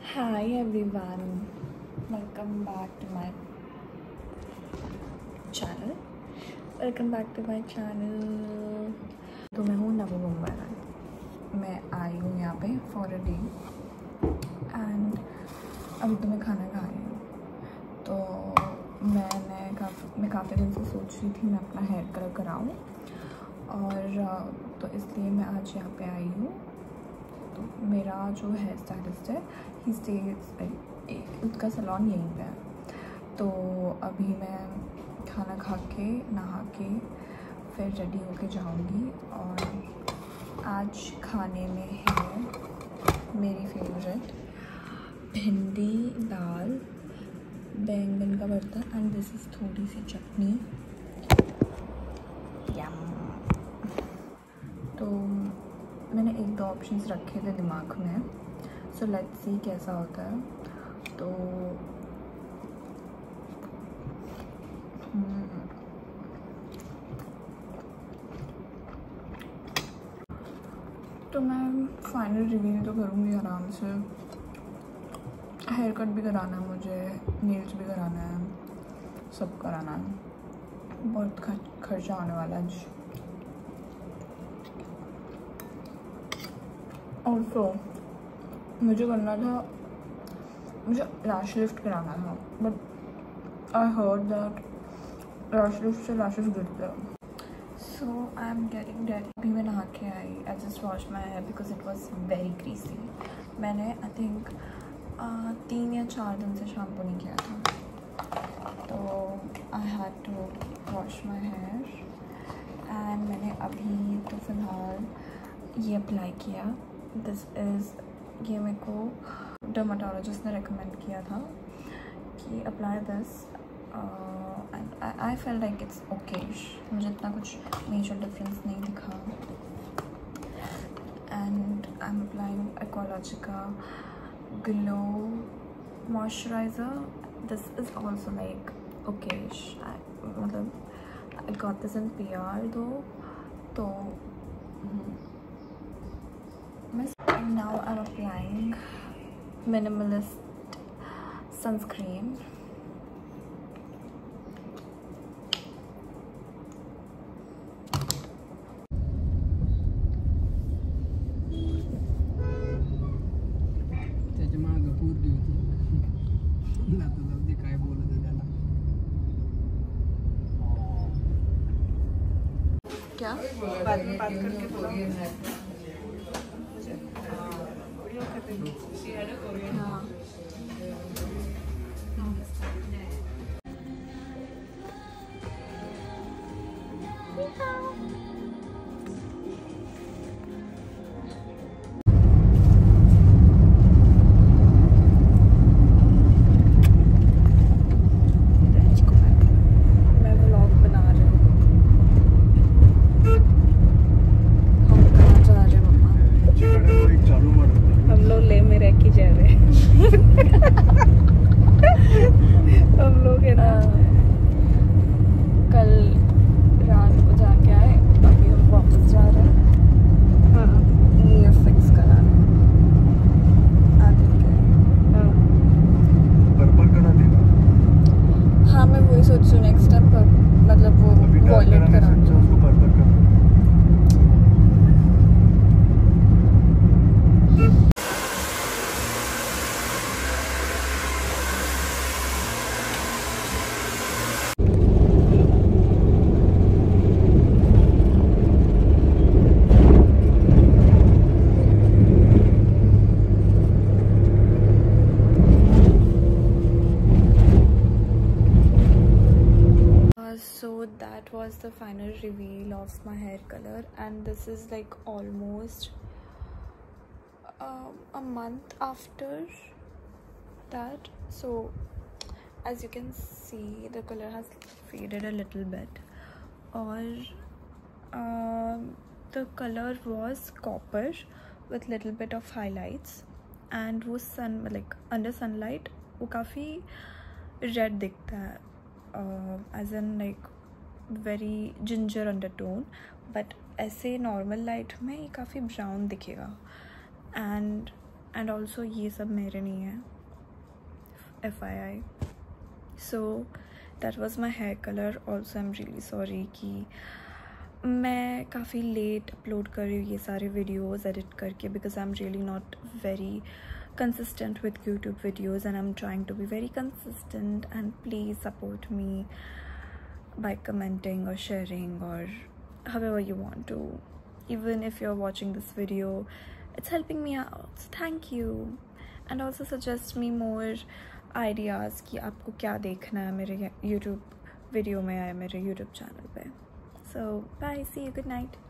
Hi everyone, welcome back to my channel. तो मैं हूँ नवी मुंबई में। मैं आई हूँ यहाँ पे फॉर अ डे एंड अभी तो मैं खाना खा रही हूँ। तो मैं काफ़ी दिन से सोच रही थी मैं अपना हेयर कलर कराऊँ और तो इसलिए मैं आज यहाँ पे आई हूँ। तो मेरा जो हेयर स्टाइलिस्ट है ही स्टेज उसका सैलून यहीं पे है। तो अभी मैं खाना खा के नहा के फिर रेडी होके जाऊंगी और आज खाने में है मेरी फेवरेट भिंडी दाल बैंगन का भरता एंड दिस इज़ थोड़ी सी चटनी। तो मैंने 1-2 ऑप्शंस रखे थे दिमाग में, सो लेट्स सी कैसा होता है। तो मैं फाइनल रिव्यू तो करूँगी आराम से। हेयर कट भी कराना है मुझे, नेल्स भी कराना है, सब कराना है। बहुत खर्चा आने वाला है आज। और तो मुझे करना था, मुझे लैश लिफ्ट कराना था but I heard that lash lift से लैशेस गिरते हैं। So I am getting ready. अभी मैं नहा के आई। I just wash my hair because it was very greasy. मैंने आई थिंक 3 या 4 दिन से शैम्पू नहीं किया था, तो I had to wash my hair and मैंने अभी तो फ़िलहाल ये अप्लाई किया। दिस इज़, ये मेरे को डर्माटोलॉजिस्ट ने रेकमेंड किया था कि apply this and I felt like it's okayish. मुझे इतना कुछ मेजर डिफरेंस नहीं दिखा and I am applying Aqualogica glow moisturiser. This is also like okayish. मतलब I got this in PR though. तो now I'm applying minimalist sunscreen. त्याच्या मागं पोरगी होती ना, तुला ते काय बोलत आहे त्याला क्या बाद में बात करके बोलिए। हाँ मैं व्लॉग बना रही हूँ। हम कहाँ जा रहे हैं मम्मा? हम लोग ले में रह के जा रहे हैं। हम लोग है ना कल रात को जाके आए, अभी हम वापस जा रहे हैं। हाँ, ये फिक्स कराना है आदित्य के। पर्पल करा देना। हाँ, मैं वही सोच रही हूँ नेक्स्ट टाइम पर, मतलब वो वॉलेट कराना। उसको पर्पल कर। So that was the final reveal of my hair color and this is like almost a month after that. So as you can see the color has faded a little bit or the color was copper with little bit of highlights and वो sun like under sunlight वो काफ़ी red दिखता है, as in like very ginger undertone, but ऐसे normal light में ये काफ़ी brown दिखेगा and एंड ऑल्सो ये सब मेरे नहीं है, FYI. So that was my hair color. Also I'm really sorry कि मैं काफ़ी लेट अपलोड कर रही हूँ ये सारे वीडियोज़ एडिट करके, because I'm really not very consistent with YouTube videos and I'm trying to be very consistent. And please support me by commenting or sharing or however you want to. Even if you're watching this video, it's helping me out, so thank you. And also suggest me more ideas कि आपको क्या देखना है मेरे YouTube video में या मेरे YouTube channel पे. So bye, see you, good night.